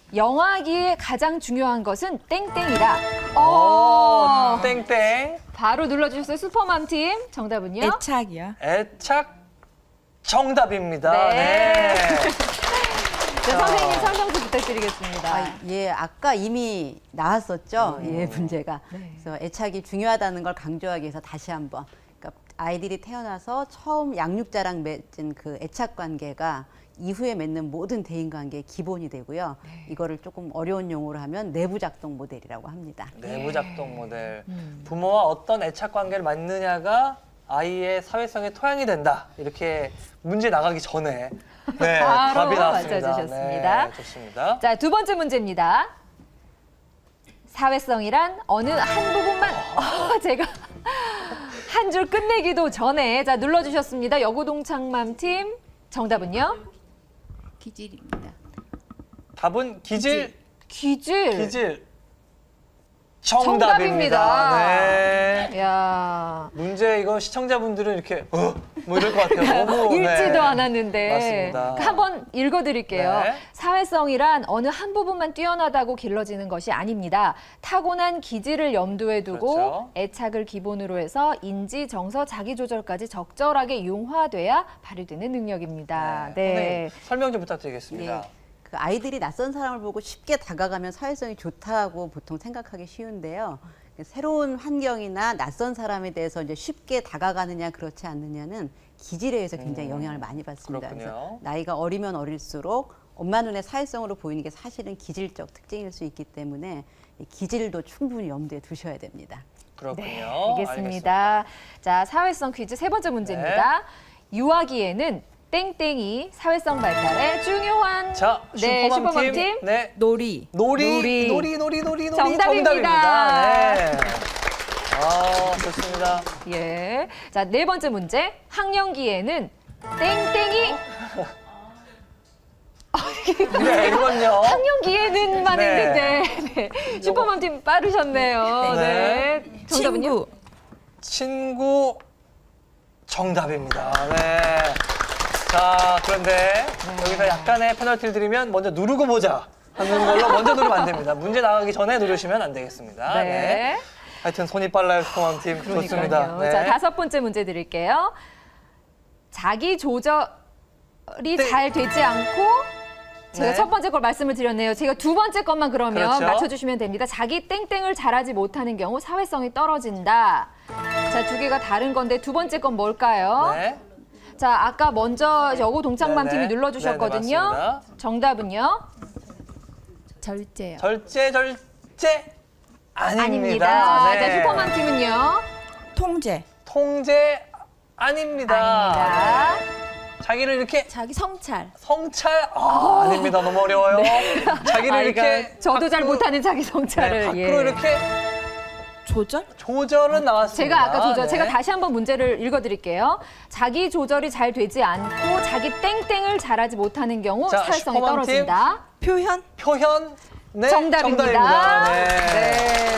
영아기에 가장 중요한 것은 땡땡이다. 땡땡. 바로 눌러주셨어요. 슈퍼맘 팀. 정답은요? 애착이요. 애착 정답입니다. 네. 네, 선생님 설명 좀 부탁드리겠습니다. 예, 아까 이미 나왔었죠. 예, 문제가. 네. 그래서 애착이 중요하다는 걸 강조하기 위해서 다시 한번. 그러니까 아이들이 태어나서 처음 양육자랑 맺은 그 애착 관계가 이후에 맺는 모든 대인관계의 기본이 되고요. 네. 이거를 조금 어려운 용어로 하면 내부작동 모델이라고 합니다. 내부작동 모델. 부모와 어떤 애착 관계를 맺느냐가 아이의 사회성의 토양이 된다. 이렇게 문제 나가기 전에 바로 답이 나왔습니다. 맞춰주셨습니다. 네, 좋습니다. 자, 두 번째 문제입니다. 사회성이란 어느 한 부분만 제가 한 줄 끝내기도 전에 자 눌러주셨습니다. 여고동창맘 팀 정답은요? 기질입니다. 답은 기질. 기질. 정답입니다. 네. 야. 문제 이거 시청자분들은 이렇게 뭐 이럴 것 같아요. 너무 읽지도 않았는데. 맞습니다. 한번 읽어드릴게요. 네. 사회성이란 어느 한 부분만 뛰어나다고 길러지는 것이 아닙니다. 타고난 기질을 염두에 두고 그렇죠. 애착을 기본으로 해서 인지, 정서, 자기조절까지 적절하게 융화돼야 발휘되는 능력입니다. 네. 선생님, 설명 좀 부탁드리겠습니다. 예. 그 아이들이 낯선 사람을 보고 쉽게 다가가면 사회성이 좋다고 보통 생각하기 쉬운데요. 새로운 환경이나 낯선 사람에 대해서 이제 쉽게 다가가느냐 그렇지 않느냐는 기질에 의해서 굉장히 영향을 많이 받습니다. 그렇군요. 그래서 나이가 어리면 어릴수록 엄마 눈에 사회성으로 보이는 게 사실은 기질적 특징일 수 있기 때문에 이 기질도 충분히 염두에 두셔야 됩니다. 그렇군요. 네, 알겠습니다. 자, 사회성 퀴즈 세 번째 문제입니다. 유아기에는 땡땡이 사회성 발달에 중요한 자, 슈퍼맘 팀. 네. 놀이. 놀이. 정답입니다. 네. 좋습니다. 예. 자, 네 번째 문제. 학령기에는 땡땡이 네, 이건요. 학령기에는만 네. 했는데 네. 슈퍼맘 팀 빠르셨네요. 네. 정답은요? 친구. 정답입니다. 네. 자, 그런데 여기서 약간의 페널티를 드리면 먼저 누르고 보자 하는 걸로 먼저 누르면 안 됩니다. 문제 나가기 전에 누르시면 안 되겠습니다. 네. 네. 하여튼 손이 빨라요, 슈퍼맘 팀. 좋습니다. 네. 자, 다섯 번째 문제 드릴게요. 자기 조절이 잘 되지 않고 제가 네. 첫 번째 걸 말씀을 드렸네요. 제가 두 번째 것만 그러면 그렇죠. 맞춰주시면 됩니다. 자기 땡땡을 잘하지 못하는 경우 사회성이 떨어진다. 자, 두 개가 다른 건데 두 번째 건 뭘까요? 네. 자, 아까 먼저 여고 동창맘 네네. 팀이 눌러주셨거든요. 네네, 맞습니다. 정답은요? 절제요. 절제 아닙니다. 아닙니다. 네. 자, 슈퍼맘 팀은요? 통제. 통제 아닙니다. 아닙니다. 자기를 이렇게 자기 성찰. 성찰 아닙니다. 너무 어려워요. 자기를 이렇게 저도 잘 밖으로, 못하는 자기 성찰을. 밖으로 예. 이렇게 조절? 조절은 나왔습니다. 제가 아까 조절, 네. 제가 다시 한번 문제를 읽어드릴게요. 자기 조절이 잘 되지 않고 자기 땡땡을 잘하지 못하는 경우 자, 사회성이 슈퍼맘 팀. 떨어진다. 표현? 표현 네, 정답입니다. 네. 네.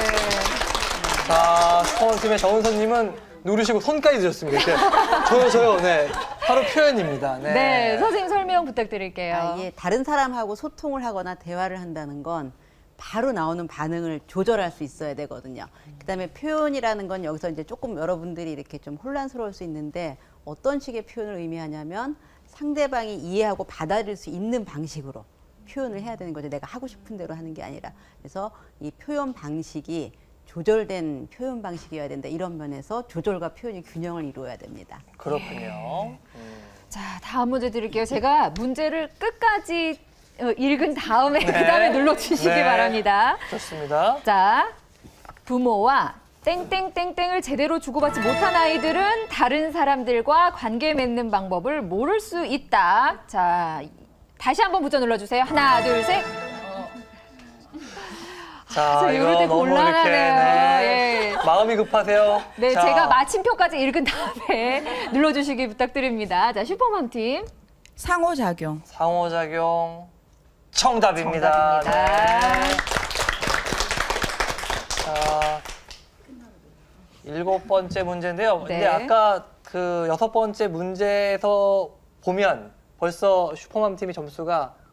자, 슈퍼원팀의 정은선님은 누르시고 손까지 드셨습니다. 이렇게. 저요. 네. 바로 표현입니다. 네. 네, 선생님 설명 부탁드릴게요. 예, 다른 사람하고 소통을 하거나 대화를 한다는 건 바로 나오는 반응을 조절할 수 있어야 되거든요. 그다음에 표현이라는 건 여기서 이제 조금 여러분들이 이렇게 좀 혼란스러울 수 있는데 어떤 식의 표현을 의미하냐면 상대방이 이해하고 받아들일 수 있는 방식으로 표현을 해야 되는 거죠. 내가 하고 싶은 대로 하는 게 아니라. 그래서 이 표현 방식이 조절된 표현 방식이어야 된다. 이런 면에서 조절과 표현이 균형을 이루어야 됩니다. 그렇군요. 자, 다음 문제 드릴게요. 제가 문제를 끝까지 읽은 다음에 그다음에 눌러주시기 네. 바랍니다. 좋습니다. 자, 부모와 땡땡땡땡을 제대로 주고받지 못한 아이들은 다른 사람들과 관계 맺는 방법을 모를 수 있다. 자, 다시 한번 부터 눌러주세요. 하나, 둘, 셋. 자, 이럴 이거 때 너무 곤란하네요. 이렇게 예. 마음이 급하세요. 네, 자, 제가 마침표까지 읽은 다음에 눌러주시기 부탁드립니다. 자, 슈퍼맘 팀. 상호작용. 상호작용 정답입니다. 정답입니다. 네. 자, 7번째 문제인데요. 근데 네. 아까 그 6번째 문제에서 보면 벌써 슈퍼맘 팀이 점수가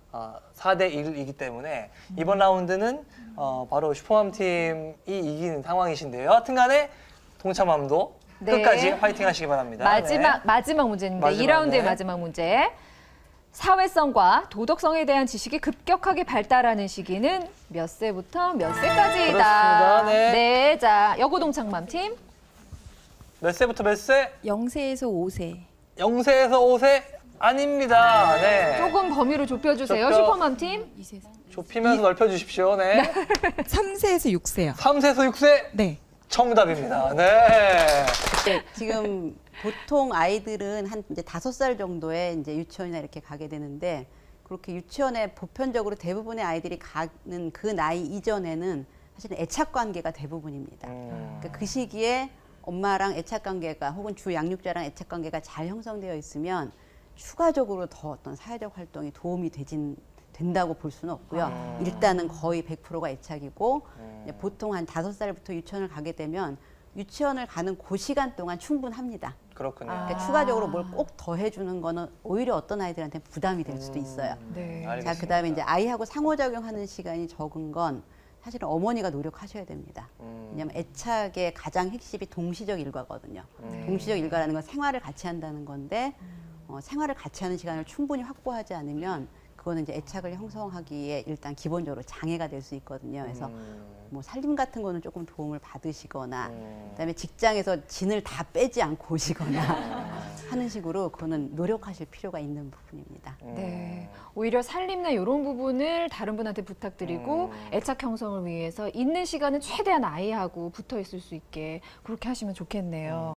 4대 1이기 때문에 이번 라운드는 바로 슈퍼맘 팀이 이기는 상황이신데요. 하여튼간에 동참함도 네. 끝까지 화이팅 하시기 바랍니다. 마지막 문제입니다. 마지막, 2라운드의 네. 마지막 문제. 사회성과 도덕성에 대한 지식이 급격하게 발달하는 시기는 몇 세부터 몇 세까지이다. 그렇습니다. 네. 자, 여고동창맘 팀. 몇 세부터 몇 세? 0세에서 5세. 0세에서 5세? 아닙니다. 네. 조금 범위를 좁혀주세요. 좁혀. 슈퍼맘 팀. 좁히면서 넓혀주십시오. 네. 3세에서 6세요. 3세에서 6세? 네. 정답입니다. 네. 네, 지금 보통 아이들은 한 이제 5살 정도에 이제 유치원이나 이렇게 가게 되는데 그렇게 유치원에 보편적으로 대부분의 아이들이 가는 그 나이 이전에는 사실은 애착 관계가 대부분입니다. 그러니까 그 시기에 엄마랑 애착 관계가 혹은 주 양육자랑 애착 관계가 잘 형성되어 있으면 추가적으로 더 어떤 사회적 활동이 도움이 된다고 볼 수는 없고요. 일단은 거의 100%가 애착이고 이제 보통 한 5살부터 유치원을 가게 되면 유치원을 가는 그 시간 동안 충분합니다. 그렇군요. 그러니까 추가적으로 뭘 꼭 더 해주는 거는 오히려 어떤 아이들한테 부담이 될 수도 있어요. 네. 알겠습니다. 자, 그다음에 이제 아이하고 상호작용하는 시간이 적은 건 사실은 어머니가 노력하셔야 됩니다. 왜냐하면 애착의 가장 핵심이 동시적 일과거든요. 동시적 일과라는 건 생활을 같이 한다는 건데 생활을 같이 하는 시간을 충분히 확보하지 않으면 그거는 이제 애착을 형성하기에 일단 기본적으로 장애가 될 수 있거든요. 그래서 뭐 살림 같은 거는 조금 도움을 받으시거나 그다음에 직장에서 진을 다 빼지 않고 오시거나 하는 식으로 그거는 노력하실 필요가 있는 부분입니다. 네. 오히려 살림나 이런 부분을 다른 분한테 부탁드리고 애착 형성을 위해서 있는 시간은 최대한 아이하고 붙어 있을 수 있게 그렇게 하시면 좋겠네요.